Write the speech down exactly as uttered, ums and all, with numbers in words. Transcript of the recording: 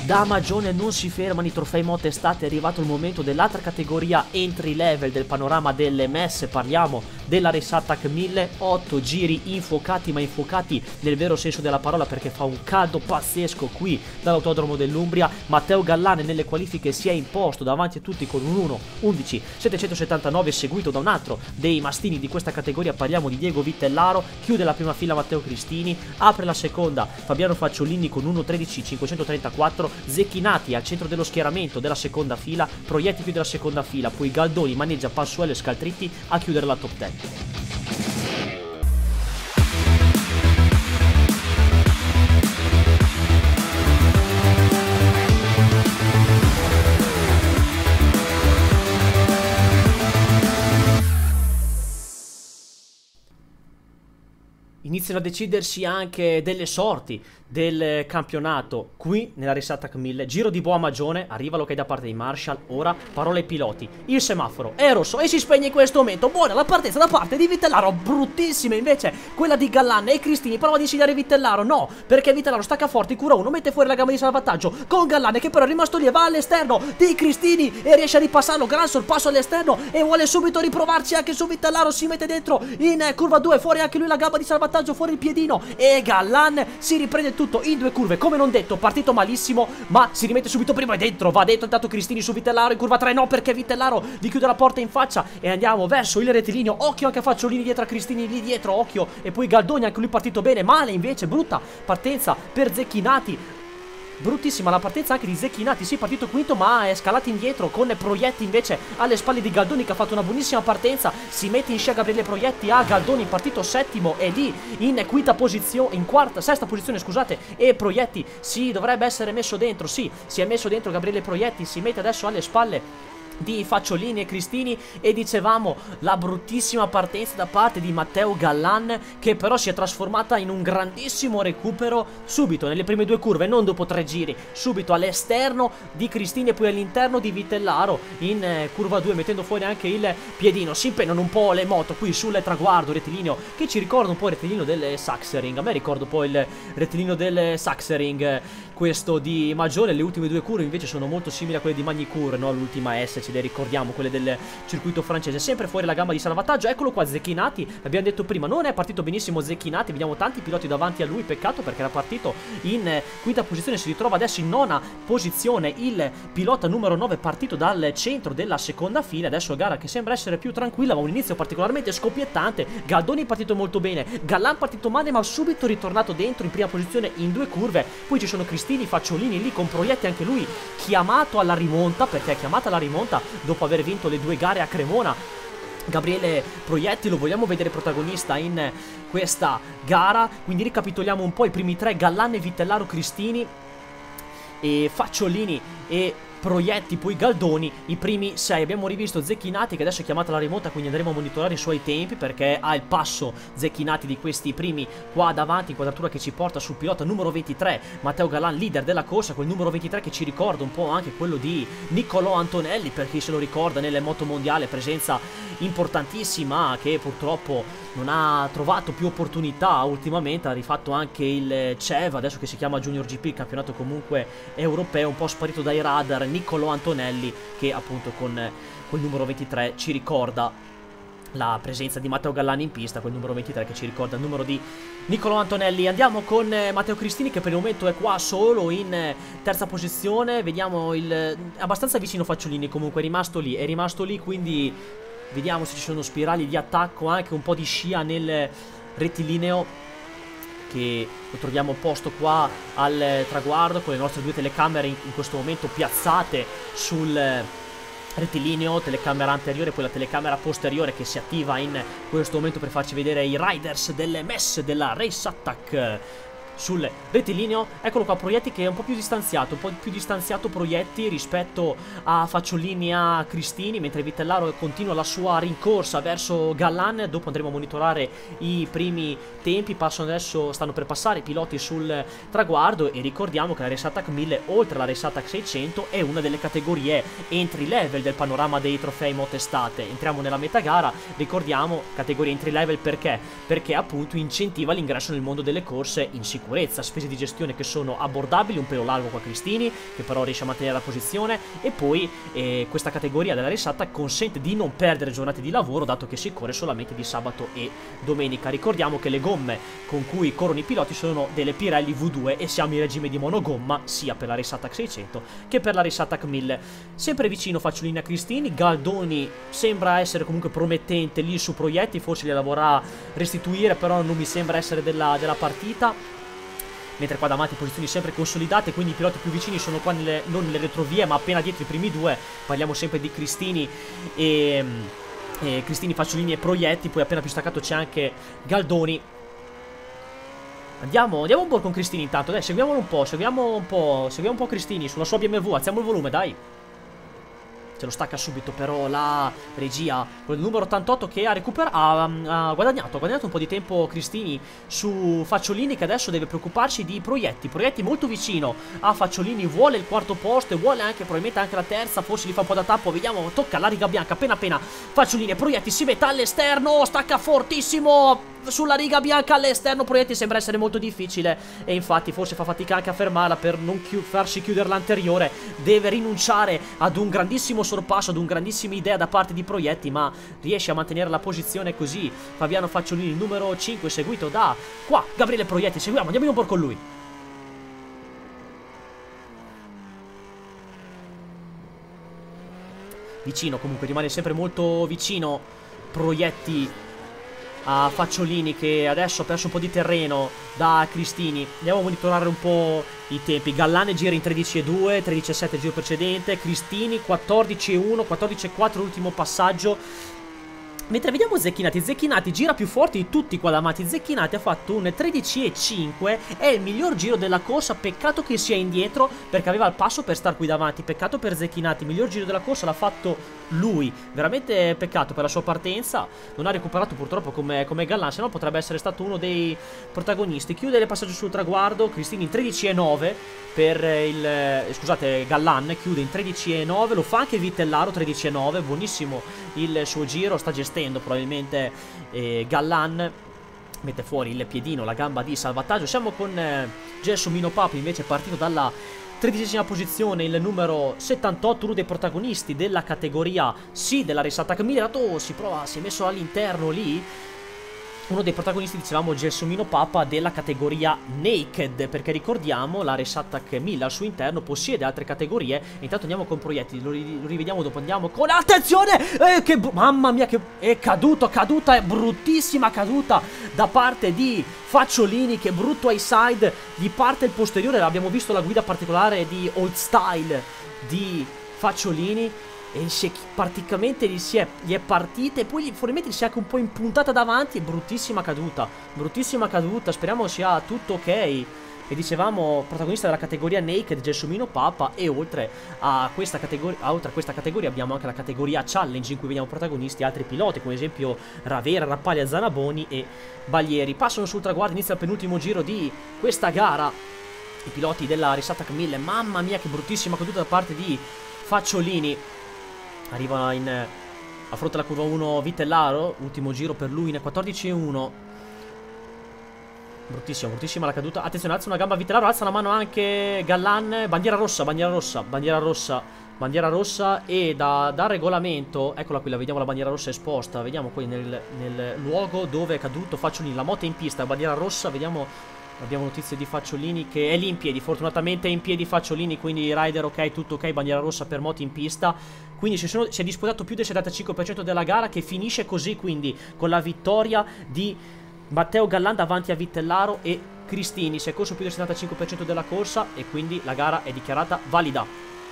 Da Magione non si fermano i trofei moto estate, è arrivato il momento dell'altra categoria entry level del panorama delle messe. Parliamo della Race Attack mille, otto giri infuocati, ma infuocati nel vero senso della parola, perché fa un caldo pazzesco qui dall'autodromo dell'Umbria. Matteo Gallan nelle qualifiche si è imposto davanti a tutti con un uno undici settecentosettantanove, seguito da un altro dei mastini di questa categoria, parliamo di Diego Vitellaro. Chiude la prima fila Matteo Cristini, apre la seconda Fabiano Facciolini con uno tredici cinquecentotrentaquattro, Zecchinati al centro dello schieramento della seconda fila, Proietti chiude la seconda fila, poi Galdoni maneggia Passuelo e Scaltritti a chiudere la top dieci. Iniziano a decidersi anche delle sorti del campionato qui nella Race Attack mille. Giro di boa Magione, arriva l'ok da parte di Marshall. Ora parola ai piloti, il semaforo è rosso e si spegne in questo momento. Buona la partenza da parte di Vitellaro, bruttissima invece quella di Gallan e Cristini. Prova a insegnare Vitellaro, no, perché Vitellaro stacca forte, cura uno, mette fuori la gamma di salvataggio con Gallan, che però è rimasto lì e va all'esterno di Cristini e riesce a ripassarlo. Gran sorpasso all'esterno e vuole subito riprovarci anche su Vitellaro, si mette dentro in curva due, fuori anche lui la gamma di salvataggio, fuori il piedino, e Gallan si riprende tutto in due curve. Come non detto, partito malissimo, ma si rimette subito prima e dentro. Va dentro intanto Cristini su Vitellaro in curva tre, no, perché Vitellaro gli chiude la porta in faccia e andiamo verso il rettilineo. Occhio anche a Facciolini dietro a Cristini lì dietro, occhio. E poi Galdoni, anche lui partito bene, male invece, brutta partenza per Zecchinati. Bruttissima la partenza anche di Zecchinati, sì, partito quinto ma è scalato indietro con Proietti invece alle spalle di Galdoni, che ha fatto una buonissima partenza. Si mette in scia Gabriele Proietti a Galdoni, partito settimo e lì in quinta posizione, in quarta, sesta posizione scusate, e Proietti si dovrebbe essere messo dentro, sì, si è messo dentro Gabriele Proietti, si mette adesso alle spalle di Facciolini e Cristini. E dicevamo la bruttissima partenza da parte di Matteo Gallan, che però si è trasformata in un grandissimo recupero subito nelle prime due curve, non dopo tre giri, subito all'esterno di Cristini e poi all'interno di Vitellaro in eh, curva due, mettendo fuori anche il piedino. Si impennano un po' le moto qui sul traguardo rettilineo, che ci ricorda un po' il rettilineo del Sachsenring. A me ricordo poi il rettilineo del Sachsenring, questo di Magione. Le ultime due curve invece sono molto simili a quelle di Magny-Cours, no? L'ultima S, ce le ricordiamo, quelle del circuito francese. Sempre fuori la gamma di salvataggio, eccolo qua Zecchinati, l'abbiamo detto prima, non è partito benissimo Zecchinati, vediamo tanti piloti davanti a lui, peccato perché era partito in quinta posizione, si ritrova adesso in nona posizione il pilota numero nove, partito dal centro della seconda fila. Adesso gara che sembra essere più tranquilla, ma un inizio particolarmente scoppiettante. Galdoni partito molto bene, Gallan partito male ma subito ritornato dentro in prima posizione in due curve. Poi ci sono Cristini, Facciolini lì con Proietti, anche lui chiamato alla rimonta, perché è chiamata alla rimonta dopo aver vinto le due gare a Cremona. Gabriele Proietti lo vogliamo vedere protagonista in questa gara, quindi ricapitoliamo un po' i primi tre: Gallan e Vitellaro, Cristini e Facciolini e Proietti, poi Galdoni, i primi sei. Abbiamo rivisto Zecchinati, che adesso è chiamata alla rimonta, quindi andremo a monitorare i suoi tempi, perché ha il passo Zecchinati di questi primi qua davanti, inquadratura che ci porta sul pilota numero ventitré, Matteo Gallan, leader della corsa, quel numero ventitré che ci ricorda un po' anche quello di Niccolò Antonelli, per chi se lo ricorda, nelle moto mondiale, presenza importantissima che purtroppo non ha trovato più opportunità ultimamente. Ha rifatto anche il C E V, adesso che si chiama Junior G P, il campionato comunque europeo, un po' sparito dai radar. Niccolò Antonelli, che appunto con quel numero ventitré ci ricorda la presenza di Matteo Gallan in pista, quel numero ventitré che ci ricorda il numero di Niccolò Antonelli. Andiamo con eh, Matteo Cristini, che per il momento è qua solo in eh, terza posizione. Vediamo il eh, abbastanza vicino Facciolini, comunque è rimasto lì, è rimasto lì, quindi vediamo se ci sono spirali di attacco, anche un po' di scia nel rettilineo, che lo troviamo posto qua al traguardo con le nostre due telecamere in, in questo momento piazzate sul rettilineo, telecamera anteriore e poi la telecamera posteriore che si attiva in questo momento per farci vedere i riders delle messe della Race Attack sul rettilineo. Eccolo qua Proietti, che è un po' più distanziato, un po' più distanziato Proietti rispetto a Facciolini e a Cristini, mentre Vitellaro continua la sua rincorsa verso Gallan. Dopo andremo a monitorare i primi tempi. Passano adesso, stanno per passare i piloti sul traguardo, e ricordiamo che la Race Attack mille, oltre alla Race Attack seicento, è una delle categorie entry level del panorama dei trofei moto estate. Entriamo nella metagara, ricordiamo, categoria entry level perché? Perché appunto incentiva l'ingresso nel mondo delle corse in sicurezza. sicurezza, spese di gestione che sono abbordabili, un pelo largo qua Cristini, che però riesce a mantenere la posizione, e poi eh, questa categoria della risata consente di non perdere giornate di lavoro, dato che si corre solamente di sabato e domenica. Ricordiamo che le gomme con cui corrono i piloti sono delle Pirelli V due e siamo in regime di monogomma sia per la Raceattack seicento che per la Raceattack mille. Sempre vicino Facciolini a Cristini, Galdoni sembra essere comunque promettente lì su Proietti, forse gliela vorrà restituire, però non mi sembra essere della, della partita. Mentre qua davanti posizioni sempre consolidate, quindi i piloti più vicini sono qua nelle, non nelle retrovie ma appena dietro i primi due. Parliamo sempre di Cristini e, e Cristini, Facciolini e Proietti. Poi appena più staccato c'è anche Galdoni. Andiamo, andiamo un po' con Cristini intanto, dai, seguiamolo un po', seguiamo un po', seguiamo un po' Cristini sulla sua B M W, alziamo il volume, dai. Ce lo stacca subito però la regia con il numero ottantotto che ha recuperato, ha, ha guadagnato, ha guadagnato un po' di tempo Cristini su Facciolini, che adesso deve preoccuparsi di Proietti. Proietti molto vicino a Facciolini, vuole il quarto posto e vuole anche probabilmente anche la terza, forse gli fa un po' da tappo, vediamo, tocca la riga bianca appena appena Facciolini e Proietti si mette all'esterno, stacca fortissimo sulla riga bianca all'esterno. Proietti sembra essere molto difficile e infatti forse fa fatica anche a fermarla per non chi farsi chiudere l'anteriore, deve rinunciare ad un grandissimo sorpasso, ad un grandissima idea da parte di Proietti, ma riesce a mantenere la posizione così. Fabiano Facciolini il numero cinque seguito da qua Gabriele Proietti, seguiamo, andiamo un po' con lui. Vicino comunque, rimane sempre molto vicino Proietti a Facciolini, che adesso ha perso un po' di terreno da Cristini. Andiamo a monitorare un po' i tempi. Gallan gira in tredici e due, tredici e sette il giro precedente, Cristini quattordici e uno, quattordici e quattro l'ultimo passaggio. Mentre vediamo Zecchinati, Zecchinati gira più forte di tutti qua davanti. Zecchinati ha fatto un tredici e cinque, è il miglior giro della corsa, peccato che sia indietro perché aveva il passo per star qui davanti, peccato per Zecchinati, il miglior giro della corsa l'ha fatto lui, veramente peccato per la sua partenza, non ha recuperato purtroppo come, come Gallan, se no potrebbe essere stato uno dei protagonisti. Chiude il passaggio sul traguardo, Cristini in tredici e nove per il, eh, scusate, Gallan chiude in tredici e nove, lo fa anche Vitellaro tredici e nove, buonissimo il suo giro, sta gestendo probabilmente eh, Gallan, mette fuori il piedino, la gamba di salvataggio. Siamo con eh, Gelsomino Papi invece, partito dalla tredicesima posizione, il numero settantotto, uno dei protagonisti della categoria sì della Raceattack mille. Oh, si prova, si è messo all'interno lì. Uno dei protagonisti, dicevamo, Gelsomino Papa della categoria Naked, perché ricordiamo la Raceattack mille al suo interno possiede altre categorie. E intanto andiamo con Proietti, lo, ri lo rivediamo dopo, andiamo con... Attenzione! Eh, che mamma mia, che è caduto, caduta, è bruttissima caduta da parte di Facciolini, che brutto high side, gli parte il posteriore, abbiamo visto la guida particolare di Old Style di Facciolini. E si è, praticamente gli, si è, gli è partita e poi gli, probabilmente si è anche un po' impuntata davanti. Bruttissima caduta, bruttissima caduta, speriamo sia tutto ok. E dicevamo, protagonista della categoria Naked, Gelsomino Papa. E oltre a questa categoria, oltre a questa categoria abbiamo anche la categoria Challenge, in cui vediamo protagonisti altri piloti, come esempio Ravera, Rappaglia, Zanaboni e Baglieri. Passano sul traguardo, inizia il penultimo giro di questa gara i piloti della Raceattack mille. Mamma mia, che bruttissima caduta da parte di Facciolini. Arriva in a fronte alla curva uno Vitellaro, ultimo giro per lui in quattordici e uno. Bruttissima, bruttissima la caduta. Attenzione, alza una gamba Vitellaro, alza la mano anche Gallan. Bandiera rossa, bandiera rossa, bandiera rossa, bandiera rossa. E da, da regolamento, eccola qui, la vediamo la bandiera rossa esposta. Vediamo qui nel, nel luogo dove è caduto Facciolini, la moto è in pista, bandiera rossa, vediamo... Abbiamo notizie di Facciolini che è lì in piedi, fortunatamente è in piedi Facciolini, quindi rider ok, tutto ok, bandiera rossa per moto in pista. Quindi si, sono, si è disputato più del settantacinque per cento della gara, che finisce così quindi con la vittoria di Matteo Gallan davanti a Vitellaro e Cristini. Si è corso più del settantacinque per cento della corsa e quindi la gara è dichiarata valida.